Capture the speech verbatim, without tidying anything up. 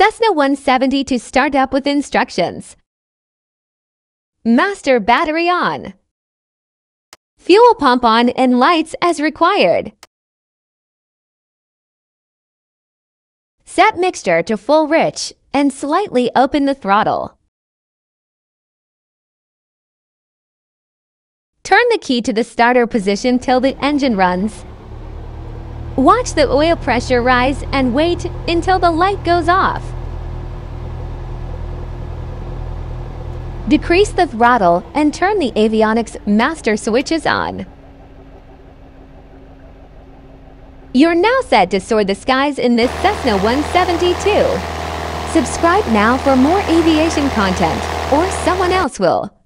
Cessna one seventy to start up with instructions. Master battery on. Fuel pump on and lights as required. Set mixture to full rich and slightly open the throttle. Turn the key to the starter position till the engine runs. Watch the oil pressure rise and wait until the light goes off. Decrease the throttle and turn the avionics master switches on. You're now set to soar the skies in this Cessna one seventy-two. Subscribe now for more aviation content, or someone else will.